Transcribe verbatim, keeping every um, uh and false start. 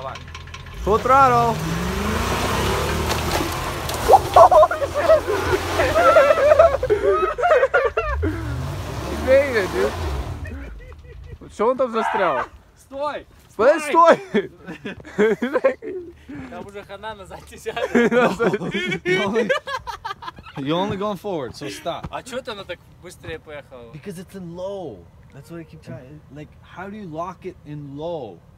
Давай. Full throttle. He made it, dude. Що він там застряв? Стой! Стой, стой! Там уже хана назад сяде. You only, you're only going forward, so stop. А чого ти воно так швидко поїхало? Because it's in low. That's what I keep trying. Like, how do you lock it in low?